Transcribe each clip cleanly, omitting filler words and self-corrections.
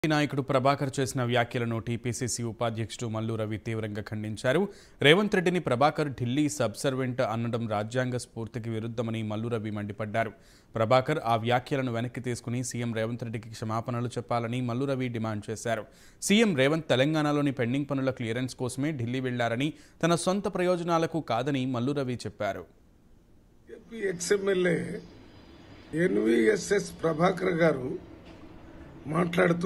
నాయకుడు ప్రభాకర్ చేసిన వ్యాఖ్యలను టీపీసీసీ ఉపాధ్యక్షుడు మల్లు రవి తీవ్రంగా ఖండించారు. రేవంత్ రెడ్డిని ప్రభాకర్ ఢిల్లీ సబ్సర్వెంట్ అనడం రాజ్యాంగ స్ఫూర్తికి విరుద్ధమని మల్లు రవి మండిపడ్డారు. ప్రభాకర్ ఆ వ్యాఖ్యలను వెనక్కి తీసుకుని సీఎం రేవంత్ రెడ్డికి క్షమాపణలు చెప్పాలని మల్లు రవి డిమాండ్ చేశారు. సీఎం రేవంత్ తెలంగాణలోని పెండింగ్ పనుల క్లియరెన్స్ కోసమే ఢిల్లీ వెళ్లారని, తన సొంత ప్రయోజనాలకు కాదని మల్లు రవి చెప్పారు. ఎక్స్ఎమ్మెల్యే ఎన్వీఎస్ఎస్ ప్రభాకర్ గారు మాట్లాడుతూ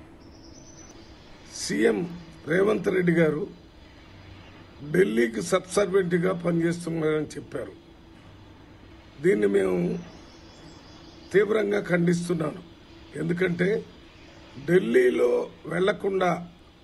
సీఎం రేవంత్ రెడ్డి గారు ఢిల్లీకి సబ్సర్వెంట్గా పనిచేస్తున్నారని చెప్పారు. దీన్ని మేము తీవ్రంగా ఖండిస్తున్నాను. ఎందుకంటే ఢిల్లీలో వెళ్లకుండా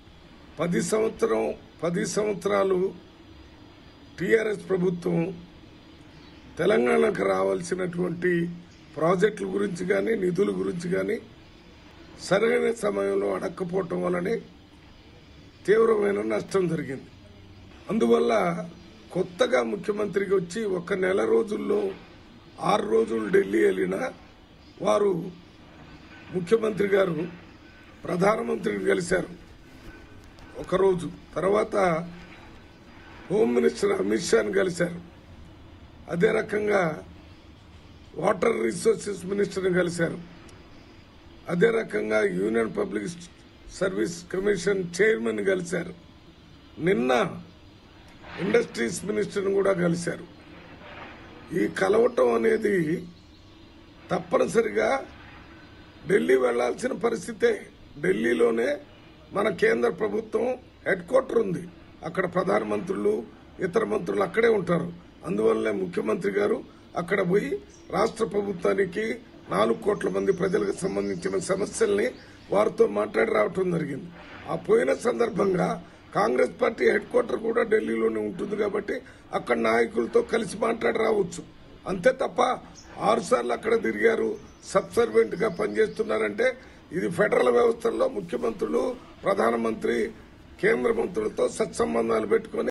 10 సంవత్సరాలు టీఆర్ఎస్ ప్రభుత్వం తెలంగాణకు రావాల్సినటువంటి ప్రాజెక్టుల గురించి కానీ నిధుల గురించి కానీ సరైన సమయంలో అడక్కపోవటం వల్లనే తీవ్రమైన నష్టం జరిగింది. అందువల్ల కొత్తగా ముఖ్యమంత్రికి వచ్చి 1 నెల రోజుల్లో 6 రోజులు ఢిల్లీ వెళ్ళినా వారు ముఖ్యమంత్రి గారు ప్రధానమంత్రిని కలిశారు ఒకరోజు, తర్వాత హోమ్ మినిస్టర్ అమిత్ షాని కలిశారు, అదే రకంగా వాటర్ రిసోర్సెస్ మినిస్టర్ని కలిశారు, అదే రకంగా union public service commission chairman కలిశారు, నిన్న ఇండస్ట్రీస్ మినిస్టర్ని కూడా కలిశారు. ఈ కలవటం అనేది తప్పనిసరిగా ఢిల్లీ వెళ్లాల్సిన పరిస్థితే. ఢిల్లీలోనే మన కేంద్ర ప్రభుత్వం హెడ్ క్వార్టర్ ఉంది, అక్కడ ప్రధానమంత్రులు ఇతర మంత్రులు అక్కడే ఉంటారు. అందువల్లనే ముఖ్యమంత్రి గారు అక్కడ పోయి రాష్ట్ర ప్రభుత్వానికి 4 కోట్ల మంది ప్రజలకు సంబంధించిన సమస్యల్ని వారితో మాట్లాడి రావటం జరిగింది. ఆ పోయిన సందర్భంగా కాంగ్రెస్ పార్టీ హెడ్ క్వార్టర్ కూడా ఢిల్లీలోనే ఉంటుంది కాబట్టి అక్కడ నాయకులతో కలిసి మాట్లాడి రావచ్చు. అంతే తప్ప 6 సార్లు అక్కడ తిరిగారు, సబ్సర్వెంట్ గా పనిచేస్తున్నారంటే ఇది ఫెడరల్ వ్యవస్థల్లో ముఖ్యమంత్రులు, ప్రధానమంత్రి, కేంద్ర మంత్రులతో సత్సంబంధాలు పెట్టుకుని